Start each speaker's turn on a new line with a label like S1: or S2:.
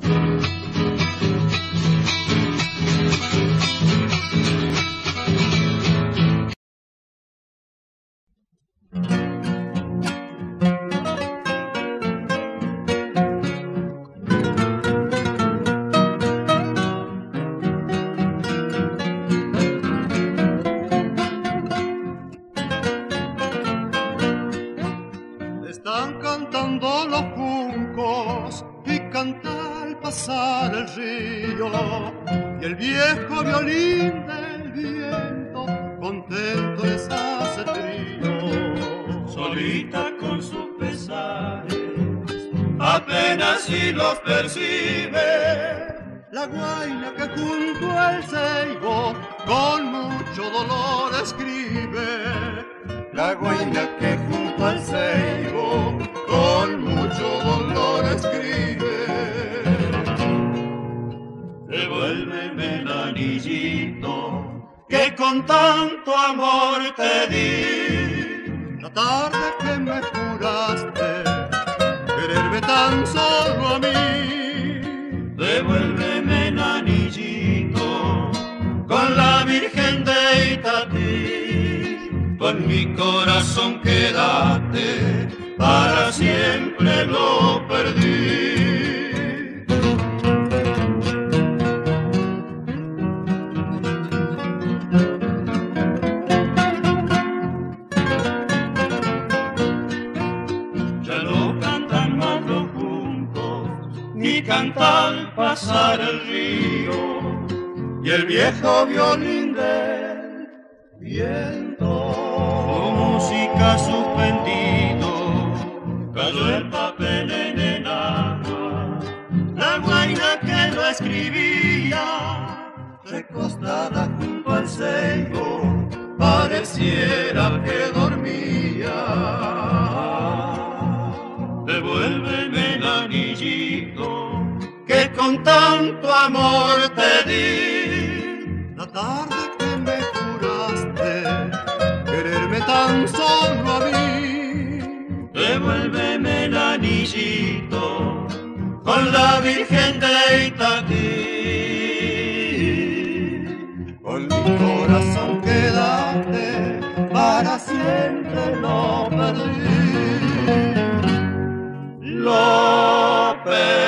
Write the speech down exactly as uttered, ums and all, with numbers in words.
S1: Están cantando los juncos y canta al pasar el río, y el viejo violín del viento contento les hace trío.
S2: Solita con sus pesares, apenas si los percibe,
S1: la guaina que junto al ceibo con mucho dolor escribe.
S2: la guaina que junto al ceibo con mucho dolor escribe. Devuélveme el anillito que con tanto amor te di.
S1: La tarde que me juraste quererme tan solo a mí.
S2: Devuélveme el anillito con la Virgen de Itatí. Con mi corazón quédate, para siempre lo perdí. Ya no cantan más los juncos, ni canta al pasar el río, y el viejo violín del viento. Su música suspendido, cayó el papel en el agua. La guaina que lo escribía, recostada junto al ceibo, pareciera que dormía. Devuélveme el anillito que con tanto amor te di.
S1: La tarde que me juraste quererme tan solo a mí.
S2: Devuélveme el anillito con la Virgen de Itatí.
S1: Con mi corazón quédate, para siempre lo perdí.
S2: Lo perdí.